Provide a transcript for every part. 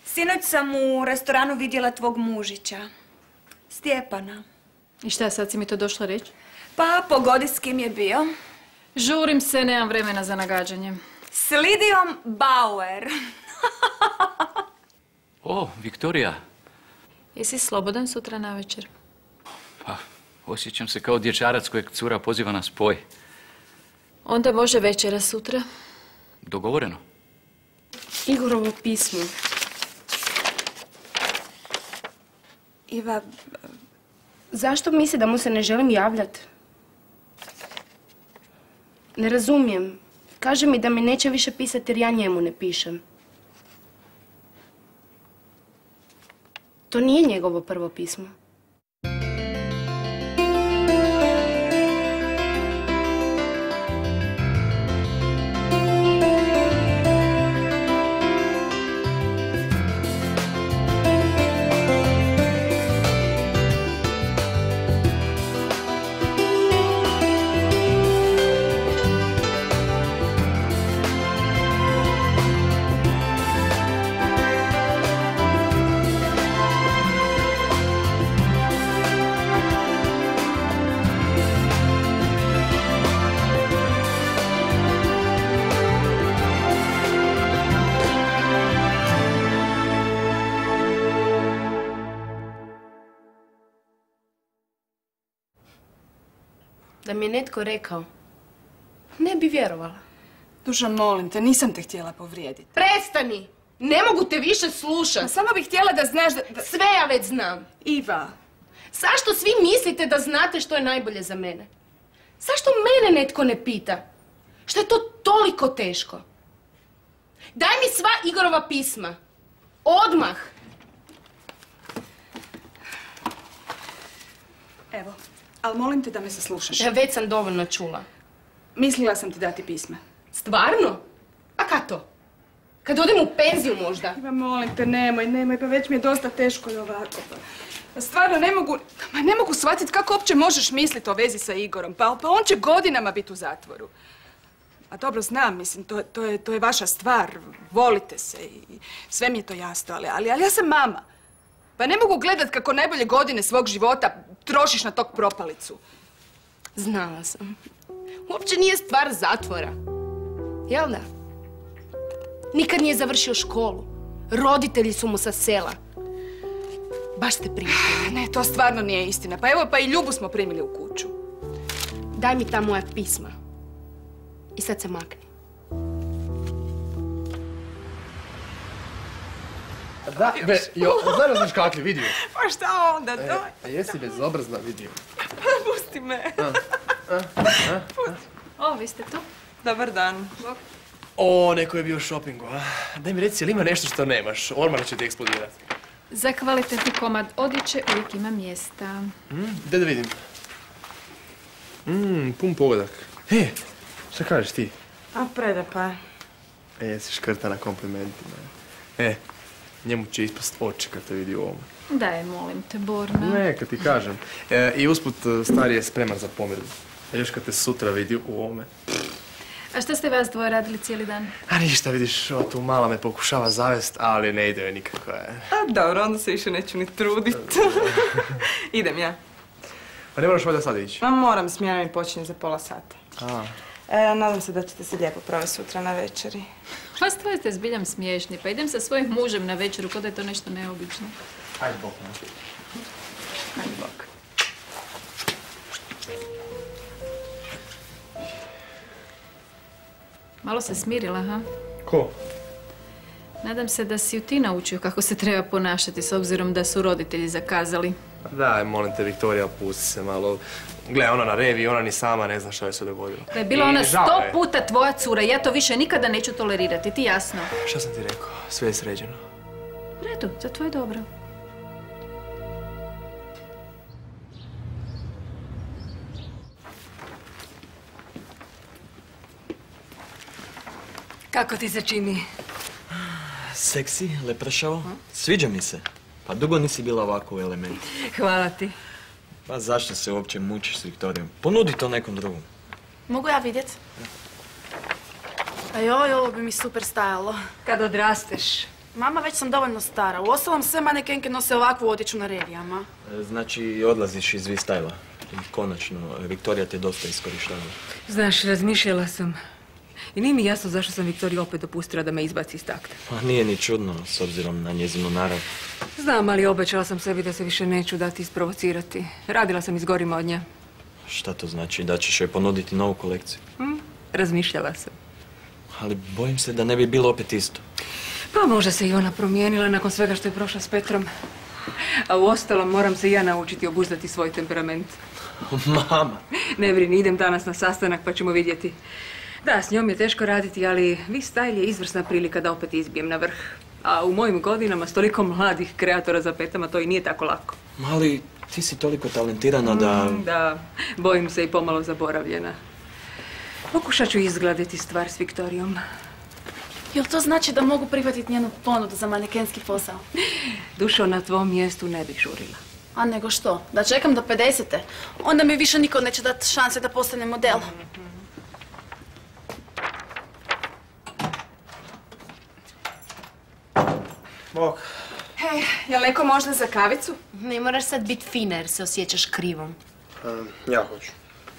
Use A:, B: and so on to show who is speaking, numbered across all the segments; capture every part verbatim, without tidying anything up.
A: Sinoć sam u restoranu vidjela tvog mužića, Stjepana.
B: I šta, sad si mi to došla reći?
A: Pa, pogodi s kim je bio.
B: Žurim se, nemam vremena za nagađanje.
A: S Lidijom Bauer.
C: O, Viktorija.
B: Jesi slobodan sutra navečer?
C: Pa, osjećam se kao dječarac kojeg cura poziva na spoj.
B: Onda može večera sutra.
C: Dogovoreno.
B: Igorovo pismo.
D: Iva, zašto misli da mu se ne želim javljati? Ne razumijem. Kaže mi da mi neće više pisati jer ja njemu ne pišem. To nije njegovo prvo pismo. Da mi je netko rekao, ne bi vjerovala.
E: Duša, molim te, nisam te htjela povrijediti.
D: Prestani! Ne mogu te više slušati.
E: Pa samo bih htjela da znaš da... da...
D: Sve ja već znam.
E: Iva.
D: Zašto svi mislite da znate što je najbolje za mene? Zašto mene netko ne pita? Što je to toliko teško? Daj mi sva Igorova pisma. Odmah.
E: Evo, ali molim te da me saslušaš.
D: Ja već sam dovoljno čula.
E: Mislila sam ti dati pisma.
D: Stvarno? A kad to? Kad odem u penziju možda?
E: Iva, molim te, nemoj, nemoj, pa već mi je dosta teško i ovako. Pa stvarno ne mogu, ma ne mogu shvatiti kako uopće možeš misliti o vezi sa Igorom. Pa, pa on će godinama biti u zatvoru. A dobro, znam, mislim, to, to, je, to je vaša stvar. Volite se i sve mi je to jasno, ali, ali, ali ja sam mama. Pa ne mogu gledat kako najbolje godine svog života trošiš na tog propalicu.
D: Znala sam. Uopće nije stvar zatvora. Jel da? Nikad nije završio školu. Roditelji su mu sa sela. Baš ste primili.
E: Ne, to stvarno nije istina. Pa evo, pa i Ljubu smo primili u kuću.
D: Daj mi ta moja pisma. I sad se makni.
F: Da, be, jo, znaš znaš kakli, vidio.
E: Pa šta onda, to?
F: A jesi bezobrazna, vidio.
E: Pusti me.
B: O, vi ste tu?
E: Dobar dan.
F: O, neko je bio u šopingu, a? Daj mi reci, jel ima nešto što nemaš? Ormar će ti eksplodirati.
B: Za kvalitetni komad odjeće uvijek ima mjesta.
F: Mm, gdje da vidim? Mmm, pun pogodak. E, šta kažeš ti?
E: A prelepa je.
F: E, jesi škrta na komplimentima. E, njemu će ispast oči kad te vidi u ovome.
B: Daj, molim te, Borna.
F: Ne, kad ti kažem. E, I usput, stari je spreman za pomirbu. A još kad te sutra vidi u ovome.
B: A šta ste vas dvoje radili cijeli dan?
F: A ništa, vidiš, ova tu mala me pokušava zavest, ali ne ide joj nikako.
E: A dobro, onda se više neću ni trudit. Idem ja.
F: Pa ne moraš valjda sad ići?
E: Ma moram, smjena mi počinje za pola sata.
F: A.
E: E, nadam se da ćete se lijepo provesti sutra na večeri.
B: Pa stvari ste zbiljam smiješni, pa idem sa svojim mužem na večeru, kod da je to nešto neobično.
F: Ajde, bok.
E: Ajde, bok.
B: Malo se smirila, ha?
F: Ko?
B: Nadam se da si ju ti naučio kako se treba ponašati s obzirom da su roditelji zakazali.
F: Daj, molim te, Viktorija, pusti se malo. Gle, ona na revi, ona ni sama ne zna što je se dogodilo.
B: Da je bila ona sto puta tvoja cura, ja to više nikada neću tolerirati, ti jasno.
F: Šta sam ti rekao? Sve je sređeno.
B: U redu, za tvoje dobro.
G: Kako ti se čini?
H: Seksi, lepršavo. Sviđa mi se. Pa dugo nisi bila ovako u elementu.
G: Hvala ti.
H: Pa zašto se uopće mučiš s Viktorijom? Ponudi to nekom drugom.
D: Mogu ja vidjet? A joj, ovo bi mi super stajalo.
G: Kad odrasteš.
I: Mama, već sam dovoljno stara. Uostalom sve manekenke nose ovakvu odjeću na revijama.
H: E, Znači, odlaziš iz V-Styla. I konačno, Viktorija te dosta iskorištavala.
G: Znaš, razmišljala sam. I nije mi jasno zašto sam Viktoriji opet dopustila da me izbaci iz takta.
H: Pa nije ni čudno, s obzirom na njezinu narav.
G: Znam, ali obećala sam sebi da se više neću dati isprovocirati. Radila sam izgorima od nje.
H: Šta to znači? Da ćeš joj ponuditi novu kolekciju?
G: Hm? Razmišljala sam.
H: Ali bojim se da ne bi bilo opet isto.
G: Pa možda se i ona promijenila nakon svega što je prošla s Petrom. A uostalom moram se i ja naučiti obuzdati svoj temperament.
H: Mama!
G: Ne brini, idem danas na sastanak pa ćemo vidjeti. Da, s njom je teško raditi, ali V-Style je izvrsna prilika da opet izbijem na vrh. A u mojim godinama s toliko mladih kreatora za petama to i nije tako lako.
H: Mali, ti si toliko talentirana da...
G: Mm, da, bojim se i pomalo zaboravljena. Pokušat ću izgladiti stvar s Viktorijom.
I: Jel to znači da mogu prihvatiti njenu ponudu za manekenski posao?
G: Dušo, na tvom mjestu ne bih žurila.
I: A nego što? Da čekam do pedesete? Onda mi više niko neće dati šanse da postanem model.
E: Bok. Hej, jel neko možda za kavicu?
D: Ne moraš sad biti fina jer se osjećaš krivom.
F: Um, ja hoću.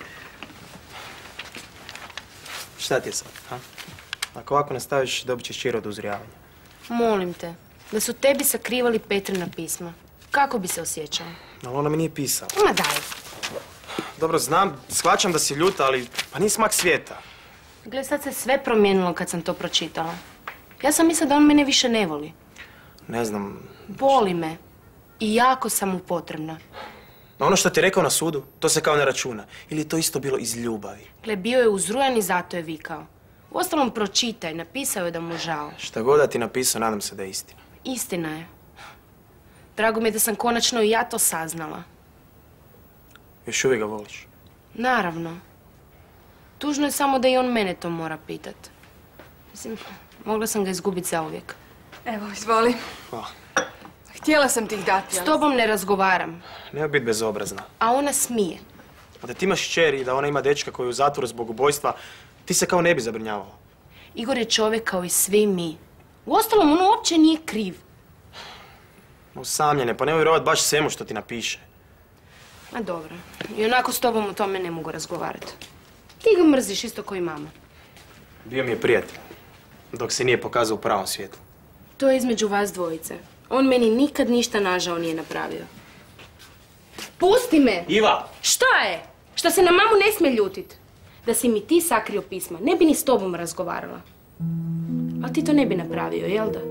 F: Šta ti je sad, ha? Ako ovako nastaviš, dobit ćeš čir od uzrijavanja.
D: Molim te, da su tebi sakrivali Petrina pisma. Kako bi se osjećao?
F: Ali ona mi nije pisala.
D: Ma daj.
F: Dobro, znam, shvaćam da si ljuta, ali pa nije smak svijeta.
D: Gle, sad se sve promijenilo kad sam to pročitala. Ja sam mislila da on mene više ne voli.
F: Ne znam...
D: Voli me. I jako sam mu potrebna.
F: No ono što ti je rekao na sudu, to se kao ne računa. Ili je to isto bilo iz ljubavi?
D: Gle, bio je uzrujan i zato je vikao. Uostalom, pročitaj, napisao je da mu žao.
F: Šta god da ti napisao, nadam se da je istina.
D: Istina je. Drago mi je da sam konačno i ja to saznala.
F: Još uvijek ga voliš?
D: Naravno. Tužno je samo da i on mene to mora pitat. Mislim, mogla sam ga izgubiti zauvijek.
E: Evo, izvoli.
F: Hvala.
E: Htjela sam ti ih dati,
D: S
E: ali...
D: tobom ne razgovaram.
F: Nema biti bezobrazna.
D: A ona smije.
F: A da ti imaš kćer i da ona ima dečka koji je u zatvoru zbog ubojstva, ti se kao ne bi zabrinjavala.
D: Igor je čovjek kao i svi mi. Uostalom, on uopće nije kriv.
F: Usamljene, pa nemoj vjerovat baš svemu što ti napiše.
D: A dobro. I onako s tobom o tome ne mogu razgovarati. Ti ga mrziš isto kao i mama.
F: Bio mi je prijatelj, dok se nije pokazao u pravom svijetu.
D: To je između vas dvojice. On meni nikad ništa nažao nije napravio. Pusti me!
F: Iva!
D: Šta je? Šta se na mamu ne smije ljutit? Da si mi ti sakrio pisma, ne bi ni s tobom razgovarala. Ali ti to ne bi napravio, jel da?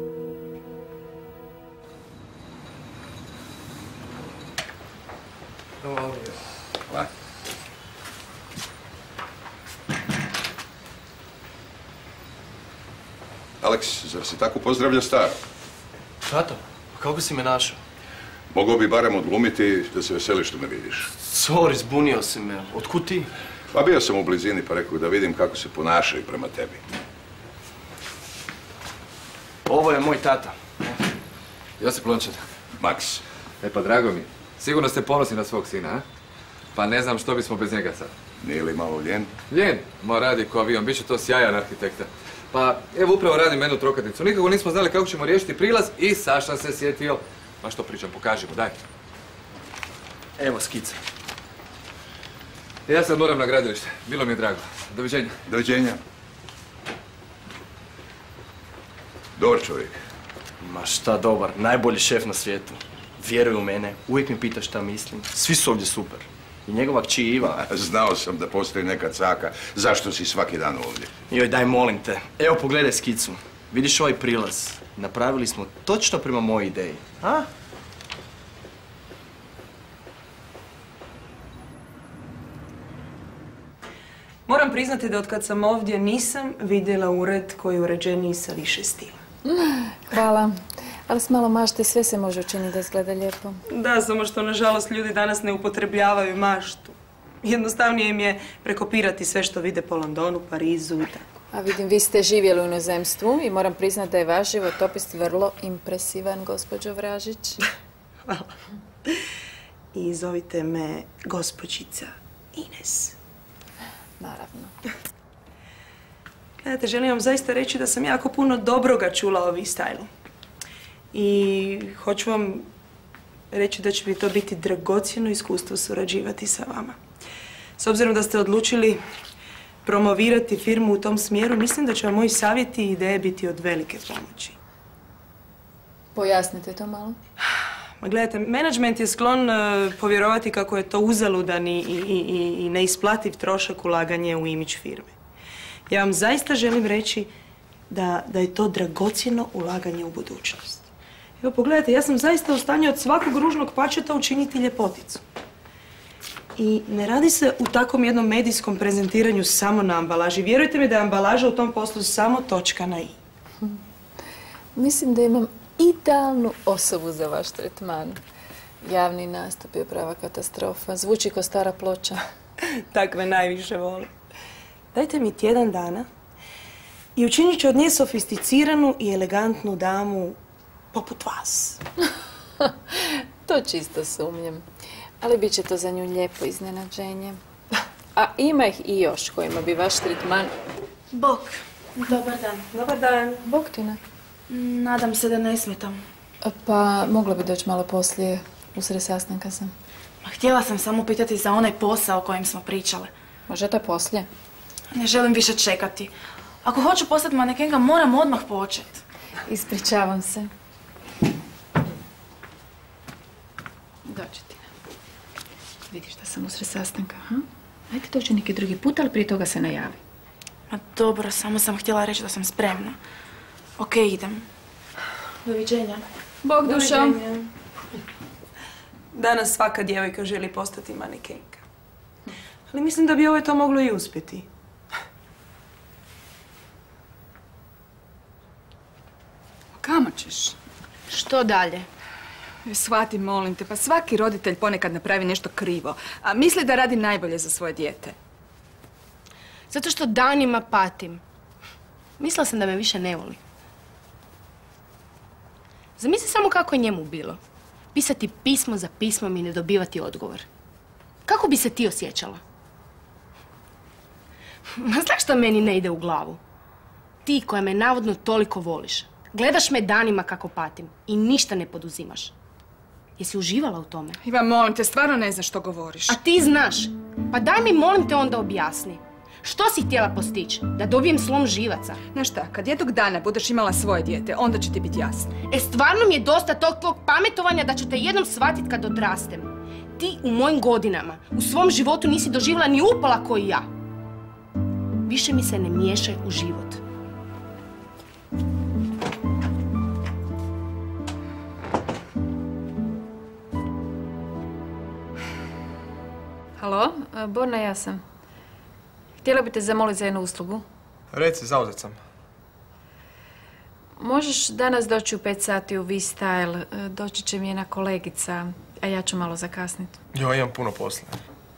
J: Aleks, zar si tako pozdravlja staro?
F: Tato, kako si me našao?
J: Mogao bi barem odglumiti da se veseliš što me vidiš.
F: Sorry, zbunio si me. Otkud ti?
J: Pa bio sam u blizini pa rekao da vidim kako se ponašaju prema tebi.
F: Ovo je moj tata.
K: Josip Lončar.
J: Maks.
K: E pa drago mi. Sigurno ste ponosni na svog sina, a? Pa ne znam što bismo bez njega sad.
J: Nije li malo ljen?
K: Ljen, ma radi ko avion, bit će to sjajan arhitekta. Pa evo upravo radim jednu trokatnicu. Nikako nismo znali kako ćemo riješiti prilaz i Saša se sjetio. Ma što pričam, pokažimo, daj.
F: Evo skica.
K: Ja sad moram na gradilište. Bilo mi je drago. Doviđenja.
J: Doviđenja. Dobar čovjek.
F: Ma šta dobar, najbolji šef na svijetu. Vjeruj u mene, uvijek mi pita šta mislim. Svi su ovdje super. I njegova kći Iva.
J: Znao sam da postoji neka caka. Zašto si svaki dan ovdje?
F: Joj, daj molim te. Evo pogledaj skicu. Vidiš ovaj prilaz? Napravili smo točno prema mojoj ideji. A?
L: Moram priznati da otkad sam ovdje nisam vidjela ured koji je uređeniji sa više stila.
B: Hvala. Ali s malo mašte sve se može učiniti da izgleda lijepo.
L: Da, samo što nažalost ljudi danas ne upotrebljavaju maštu. Jednostavnije im je prekopirati sve što vide po Londonu, Parizu i tako.
B: A vidim, vi ste živjeli u inozemstvu i moram priznati da je vaš životopis vrlo impresivan, gospođo Vražić.
L: Hvala. I zovite me gospođica Ines.
B: Naravno.
L: Gledajte, želim vam zaista reći da sam jako puno dobroga čula o V-Stylu. i hoću vam reći da će mi to biti dragocjeno iskustvo surađivati sa vama. S obzirom da ste odlučili promovirati firmu u tom smjeru, mislim da će vam moji savjeti i ideje biti od velike pomoći.
B: Pojasnite to malo.
L: Ma gledajte, menadžment je sklon uh, povjerovati kako je to uzaludan i, i, i, i neisplativ trošak ulaganje u imidž firme. Ja vam zaista želim reći da, da je to dragocjeno ulaganje u budućnost. Evo pogledajte, ja sam zaista u stanju od svakog ružnog pačeta učiniti ljepoticu. I ne radi se u takvom jednom medijskom prezentiranju samo na ambalaži. Vjerujte mi da je ambalaža u tom poslu samo točka na i.
B: Mislim da imam idealnu osobu za vaš tretman. Javni nastup je prava katastrofa. Zvuči ko stara ploča.
L: Takve najviše volim. Dajte mi tjedan dana i učinit ću od nje sofisticiranu i elegantnu damu poput vas.
B: To čisto sumnjam. Ali bit će to za nju lijepo iznenađenje. A ima ih i još kojima bi vaš tretman...
I: Bok, dobar dan.
L: Dobar dan.
B: Bok, Tina.
I: Nadam se da ne smetam.
B: Pa, mogla bi doći malo poslije, usred sastanka sam.
I: Ma, htjela sam samo pitati za onaj posao o kojem smo pričale.
B: Možete poslije?
I: Ne želim više čekati. Ako hoću postati manekenka, moram odmah početi.
B: Ispričavam se. Dođi, Tina. Vidiš da sam usred sastanka, ha? Ajde dođi neki drugi put, ali prije toga se najavi.
I: Ma dobro, samo sam htjela reći da sam spremna. Okej, idem. Doviđenja.
B: Bog dušo.
L: Danas svaka djevojka želi postati manekenka. Ali mislim da bi ovo to moglo i uspjeti.
E: Kamo ćeš?
D: Što dalje?
E: Shvati, molim te, pa svaki roditelj ponekad napravi nešto krivo, a misli da radi najbolje za svoje dijete.
D: Zato što danima patim. Mislila sam da me više ne voli. Zamisli samo kako je njemu bilo. Pisati pismo za pismom i ne dobivati odgovor. Kako bi se ti osjećala? Ma znaš što meni ne ide u glavu? Ti koja me navodno toliko voliš. Gledaš me danima kako patim i ništa ne poduzimaš. Jesi uživala u tome?
E: Ivan, molim te, stvarno ne znaš što govoriš.
D: A ti znaš. Pa daj mi, molim te, onda objasni. Što si htjela postići? Da dobijem slom živaca?
E: Znaš šta, kad jednog dana budeš imala svoje dijete, onda će ti biti jasno.
D: E, stvarno mi je dosta tog tvog pametovanja da ću te jednom shvatit kad odrastem. Ti u mojim godinama, u svom životu nisi doživjela ni upola koji ja. Više mi se ne miješaj u život.
B: Halo, Borna, ja sam. Htjela bi te zamoliti za jednu uslugu.
M: Reci, zauzet sam.
B: Možeš danas doći u pet sati u V-Style. Doći će mi jedna kolegica, a ja ću malo zakasniti.
M: Jo, imam puno posla.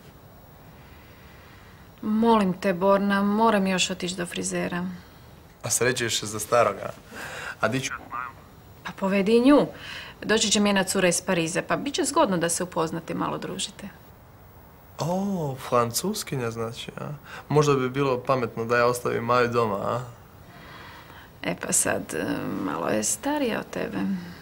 B: Molim te, Borna, moram još otići do frizera.
M: A srećuješ se za staroga. A di ću?
B: Pa povedi i nju. Doći će mi jedna cura iz Pariza, pa bit će zgodno da se upoznate i malo družite.
M: O, francuskinja znači, a? Možda bi bilo pametno da ja ostavim Maju doma, a?
B: E pa sad, malo je starija od tebe.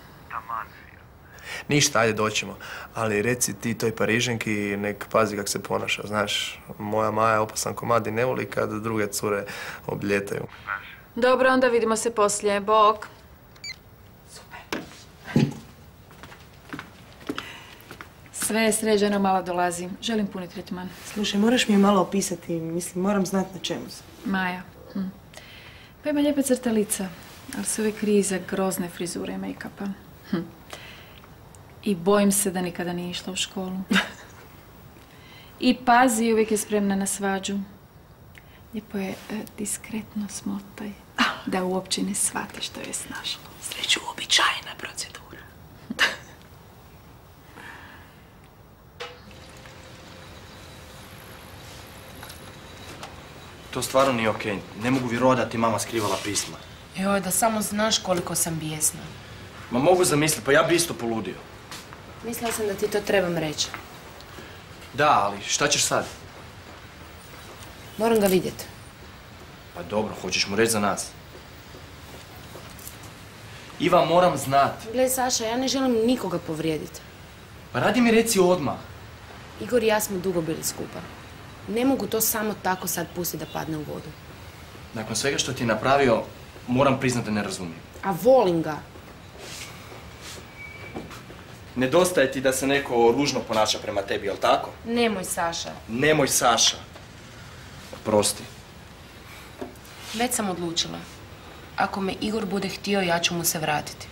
M: Ništa, ajde doćemo. Ali reci ti toj Pariženki nek pazi kak se ponaša, znaš. Moja Maja je opasan komad i ne voli kad druge cure obljetaju.
B: Dobro, onda vidimo se poslije. Bok. Sve je sređeno, malo dolazi. Želim puni tretman.
L: Slušaj, moraš mi je malo opisati, mislim, moram znati na čemu sam.
B: Maja. Hm. Pa ima lijepe crta lica, ali su uvijek krize, grozne frizure i make-upa. Hm. I bojim se da nikada nije išla u školu. I pazi, uvijek je spremna na svađu. Lijepo je e, diskretno smotaj, da uopće ne shvati što je snašlo.
L: Sreću uobičajena procedura.
F: To stvarno nije okej. Ne mogu vjerovati da ti mama skrivala pisma.
D: Joj, da samo znaš koliko sam bijesna.
F: Ma mogu zamisliti, pa ja bi isto poludio.
D: Mislila sam da ti to trebam reći.
F: Da, ali šta ćeš sad?
D: Moram ga vidjeti.
F: Pa dobro, hoćeš mu reći za nas. Iva, moram znat.
D: Gle, Saša, ja ne želim nikoga povrijediti.
F: Pa radi mi reci odmah.
D: Igor i ja smo dugo bili skupa. Ne mogu to samo tako sad pustiti da padne u vodu.
F: Nakon svega što ti je napravio, moram priznat da ne razumijem.
D: A volim ga.
F: Nedostaje ti da se neko ružno ponaša prema tebi, jel tako?
D: Nemoj, Saša.
F: Nemoj, Saša. Oprosti.
D: Već sam odlučila. Ako me Igor bude htio, ja ću mu se vratiti.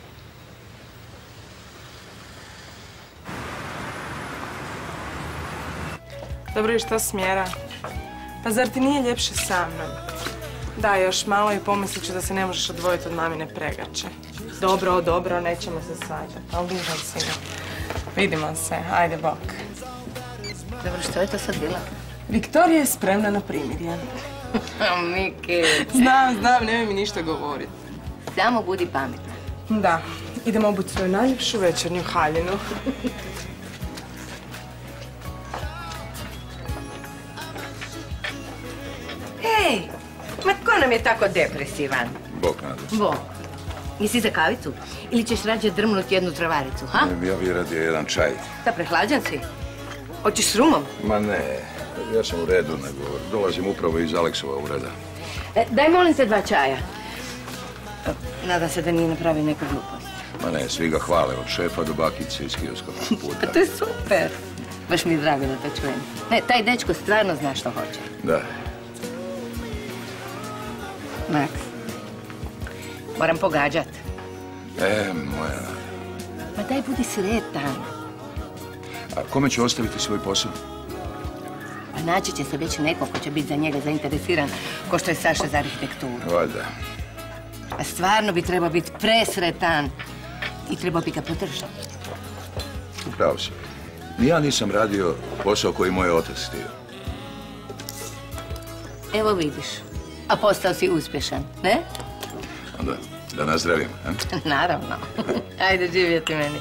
L: Dobro, i šta smjera? Pa zar ti nije ljepše sa mnom? Da, još malo i pomislit ću da se ne možeš odvojiti od mamine pregače. Dobro, dobro, nećemo se svađati, ali dužan si me. Vidimo se, ajde bok.
N: Dobro, što je to sad bila?
L: Viktorija je spremna na primirje.
N: Miki.
L: Znam, znam, nemoj mi ništa govoriti.
N: Samo budi pametna.
L: Da, idemo obući svoju najljepšu večernju haljinu.
N: Ej, ma tko nam je tako depresivan?
J: Bog nada.
N: Bog. Jesi za kavicu? Ili ćeš rađe drmnuti jednu travaricu, ha?
J: Ja bih radio jedan čaj.
N: Da, prehlađan si? Hoćeš s rumom?
J: Ma ne, ja sam u redu, nego dolazim upravo iz Aleksova ureda.
N: E, daj molim te dva čaja. Nadam se da nije napravio neku glupost.
J: Ma ne, svi ga hvale, od šefa do bakice iz kioskog puta.
N: To je super. Baš mi je drago da to čujem. Ne, taj dečko stvarno zna što hoće.
J: Da.
N: Max, moram pogađat.
J: E, moja...
N: Ma daj, budi sretan.
J: A kome će ostaviti svoj posao?
N: Pa naći će se već neko ko će biti za njega zainteresiran, ko što je Saša za arhitekturu.
J: Valjda.
N: A stvarno bi trebao biti presretan i trebao bi ga podržati.
J: Upravo si. Ni ja nisam radio posao koji moj otac htio.
N: Evo vidiš, a postao si uspješan, ne?
J: Onda, da nazdravim, a?
N: Naravno. Ajde živjeti meni.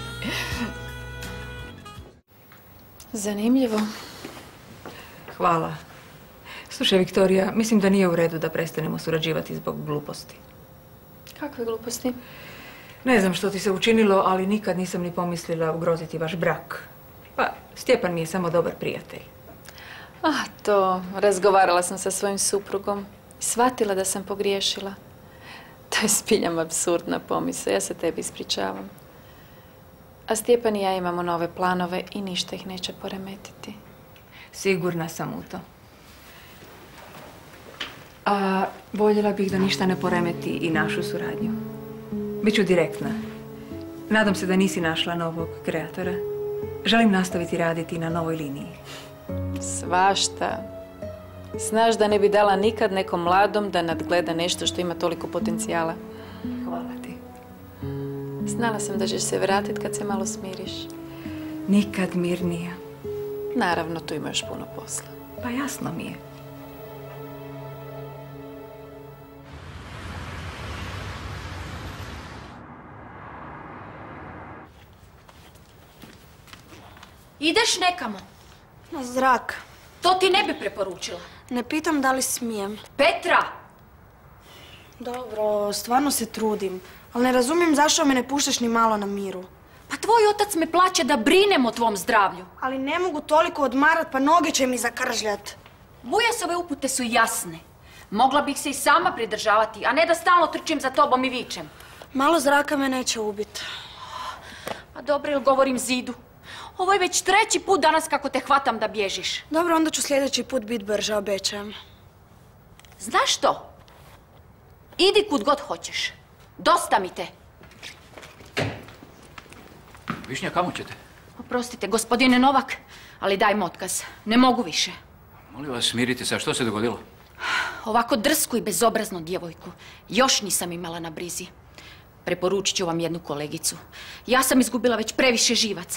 B: Zanimljivo.
G: Hvala. Slušaj, Viktorija, mislim da nije u redu da prestanemo surađivati zbog gluposti.
B: Kakve gluposti?
G: Ne znam što ti se učinilo, ali nikad nisam ni pomislila ugroziti vaš brak. Pa, Stjepan mi je samo dobar prijatelj.
B: Ah, to. Razgovarala sam sa svojim suprugom i shvatila da sam pogriješila. To je spiljam apsurdna pomisao. Ja se tebi ispričavam. A Stjepan i ja imamo nove planove i ništa ih neće poremetiti.
G: Sigurna sam u to. A voljela bih da ništa ne poremeti i našu suradnju. Biću direktna. Nadam se da nisi našla novog kreatora. Želim nastaviti raditi na novoj liniji.
B: Svašta. Znaš da ne bi dala nikad nekom mladom da nadgleda nešto što ima toliko potencijala.
G: Hvala ti.
B: Znala sam da ćeš se vratiti kad se malo smiriš.
G: Nikad mirnija.
B: Naravno, tu ima još puno posla.
G: Pa jasno mi je.
O: Ideš nekamo?
I: Na zrak.
O: To ti ne bi preporučila.
I: Ne pitam da li smijem.
O: Petra!
I: Dobro, stvarno se trudim. Ali ne razumijem zašto me ne puštaš ni malo na miru.
O: Pa tvoj otac me plaće da brinem o tvom zdravlju.
I: Ali ne mogu toliko odmarat, pa noge će mi zakržljat.
O: Bujasove upute su jasne. Mogla bih se i sama pridržavati, a ne da stalno trčim za tobom i vičem.
I: Malo zraka me neće ubit.
O: Pa dobro, ili govorim zidu. Ovo je već treći put danas kako te hvatam da bježiš.
I: Dobro, onda ću sljedeći put bit brža, obećajem.
O: Znaš što? Idi kud god hoćeš. Dosta mi te.
C: Višnja, kamo ćete?
O: Oprostite, gospodine Novak, ali dajmo otkaz. Ne mogu više.
C: Molim vas, smirite se. A što se dogodilo?
O: Ovako drsku i bezobraznu djevojku još nisam imala na brizi. Preporučit ću vam jednu kolegicu. Ja sam izgubila već previše živaca.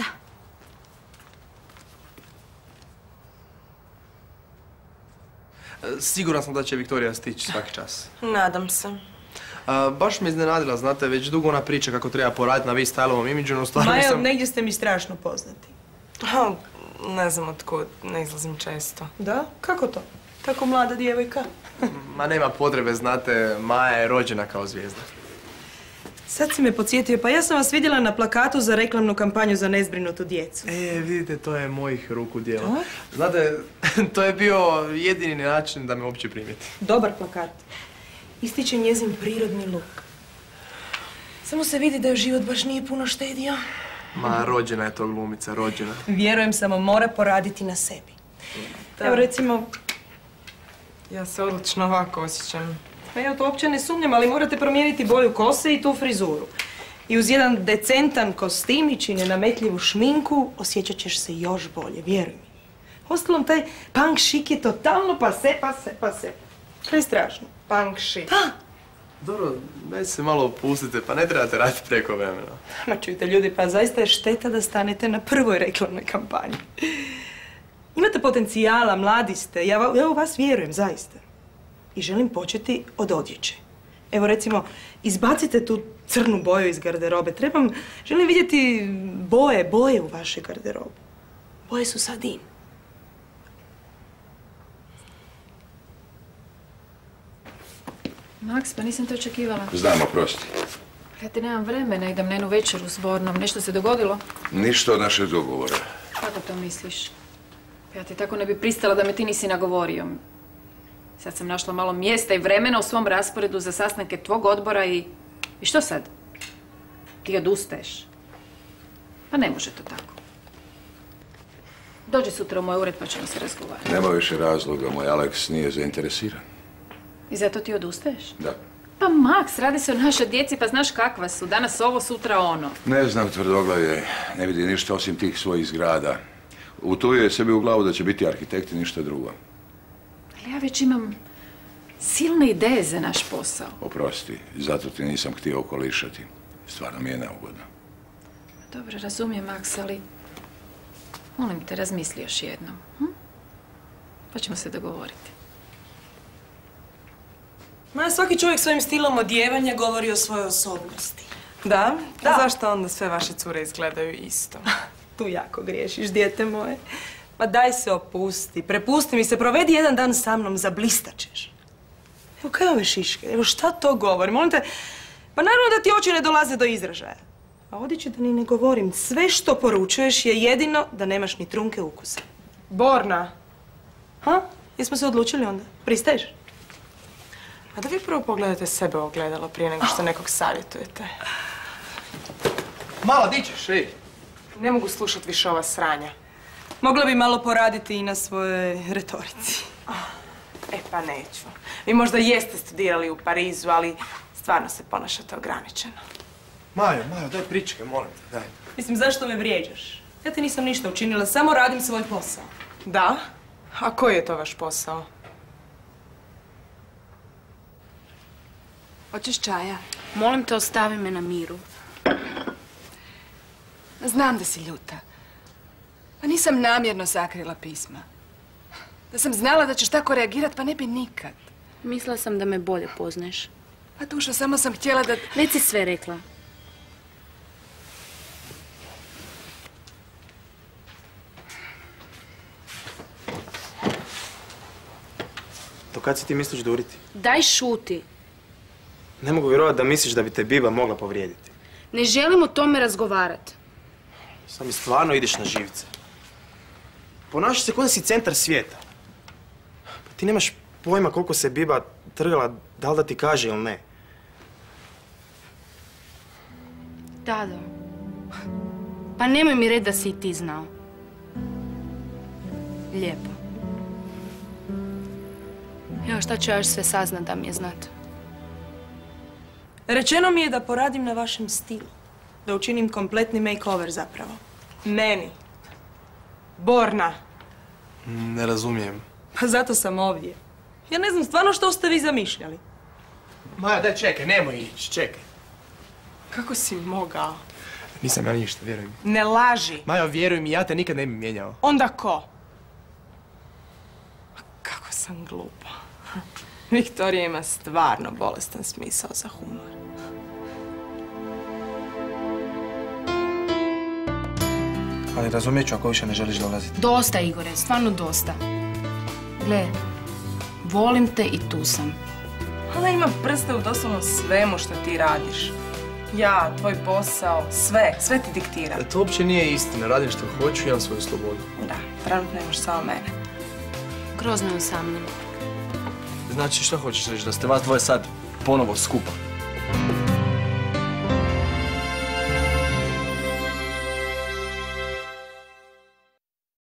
M: Siguran sam da će Viktorija stići svaki čas.
L: Nadam se.
M: A, baš me iznenadila, znate, već dugo ona priča kako treba poraditi na V-styleovom imidžu, no stvarno
L: Maja,
M: nisam...
L: negdje ste mi strašno poznati. Ha, ne znam otkud, ne izlazim često. Da? Kako to? Tako mlada djevojka?
M: Ma nema potrebe, znate, Maja je rođena kao zvijezda.
L: Sad si me podsjetio, pa ja sam vas vidjela na plakatu za reklamnu kampanju za nezbrinutu djecu.
M: E, vidite, to je mojih ruku djela. Znate, to je bio jedini način da me uopće primijeti.
L: Dobar plakat. Ističe njezin prirodni luk. Samo se vidi da joj život baš nije puno štedio.
M: Ma, rođena je to glumica, rođena.
L: Vjerujem, samo mora poraditi na sebi. Evo recimo,
E: Ja se odlično ovako osjećam.
L: pa ja to uopće ne sumnjam, ali morate promijeniti boju kose i tu frizuru. I uz jedan decentan kostimić i nenametljivu šminku osjećat ćeš se još bolje, vjeruj mi. Ostalom, taj punk šik je totalno pase, pase, pase. To je strašno.
E: Punk shit.
M: Dobro, daj se malo opustite, pa ne trebate raditi preko vremena.
L: Ma čujte ljudi, pa zaista je šteta da stanete na prvoj reklamnoj kampanji. Imate potencijala, mladi ste, ja, ja u vas vjerujem, zaista. I želim početi od odjeće. Evo recimo, izbacite tu crnu boju iz garderobe. Trebam, želim vidjeti boje, boje u vašoj garderobu. Boje su sad in.
B: Maks, pa nisam te očekivala.
J: Znam, oprosti.
B: Ja ti nemam vremena, idem na jednu večeru s Bornom. Nešto se dogodilo?
J: Ništa od našeg dogovora.
B: Kako to misliš? Ja ti tako ne bi pristala da me ti nisi nagovorio. Sad sam našla malo mjesta i vremena u svom rasporedu za sastanke tvog odbora i... I što sad? Ti odustaješ? Pa ne može to tako. Dođi sutra u moj ured pa ćemo se razgovarati.
J: Nema više razloga, moj Alex nije zainteresiran.
B: I zato ti odustaješ?
J: Da.
B: Pa Maks, radi se o našoj djeci, pa znaš kakva su. Danas ovo, sutra ono.
J: Ne znam, tvrdoglavlje, ne vidi ništa osim tih svojih zgrada. Utuje sebi u glavu da će biti arhitekt i ništa drugo.
B: Ali ja već imam silne ideje za naš posao.
J: Oprosti, zato ti nisam htio okolišati. Stvarno mi je neugodno.
B: Dobro, razumijem, Maks, ali molim te, razmisli još jednom. Hm? Pa ćemo se dogovoriti.
L: Ma, svaki čovjek svojim stilom odjevanja govori o svojoj osobnosti.
E: Da?
L: Da.
E: A zašto onda sve vaše cure izgledaju isto?
L: Tu jako griješiš, dijete moje. Ma daj se opusti, prepusti mi se, provedi jedan dan sa mnom, zablistat ćeš. Evo kaj ove šiške, evo šta to govori, molim te, pa naravno da ti oči ne dolaze do izražaja. A odjeći da ni ne govorim, sve što poručuješ je jedino da nemaš ni trunke ukusa.
E: Borna.
L: Ha? Jesmo se odlučili onda? Pristaješ?
E: A da vi prvo pogledate sebe u ogledalo prije nego što nekog savjetujete.
M: Mala, di ćeš, ej?
E: Ne mogu slušati više ova sranja.
L: Mogla bi malo poraditi i na svojoj retorici.
E: E pa neću. Vi možda jeste studirali u Parizu, ali stvarno se ponašate ograničeno.
M: Majo, Majo, daj pričekaj, molim te, daj.
L: Mislim, zašto me vrijeđaš? Ja ti nisam ništa učinila, samo radim svoj posao.
E: Da? A koji je to vaš posao? Hoćeš čaja?
O: Molim te, ostavi me na miru.
E: Znam da si ljuta. Pa nisam namjerno sakrila pisma. Da sam znala da ćeš tako reagirat, pa ne bi nikad.
O: Mislila sam da me bolje poznaješ.
E: Pa dušo, samo sam htjela da...
O: Već si sve rekla.
P: Do kad si ti misliš duriti?
O: Daj šuti.
P: Ne mogu vjerovati da misliš da bi te Biba mogla povrijediti.
O: Ne želim o tome razgovarati.
P: Sad mi stvarno ideš na živce. Ponašaš se kao da si centar svijeta. Pa ti nemaš pojma koliko se Biba trgala, da li da ti kaže ili ne.
O: Dado. Pa nemoj mi reći da si i ti znao. Lijepo. Evo šta ću ja još sve saznat da mi je znat.
L: Rečeno mi je da poradim na vašem stilu. Da učinim kompletni makeover zapravo.
E: Meni. Borna.
M: Ne razumijem.
L: Pa zato sam ovdje. Ja ne znam stvarno što ste vi zamišljali.
M: Maja, daj čekaj, nemoj ići, čekaj.
E: Kako si mogao?
M: Nisam ja ništa, vjeruj mi.
E: Ne laži.
M: Majo, vjeruj mi, ja te nikad ne bi mijenjao.
E: Onda ko? Kako sam glupa. Viktorija ima stvarno bolestan smisao za humor.
P: Ali razumijet ću ako više ne želiš dolaziti.
O: Dosta, Igore, stvarno dosta. Gle, volim te i tu sam.
E: Ona ima prste u doslovno svemu što ti radiš. Ja, tvoj posao, sve, sve ti diktira.
M: To uopće nije istina, radim što hoću, imam svoju slobodu.
E: Da, trenutno imaš samo mene.
D: Grozno je sa mnom.
F: Znači, što hoćeš reći, da ste vas dvoje sad ponovo skupa?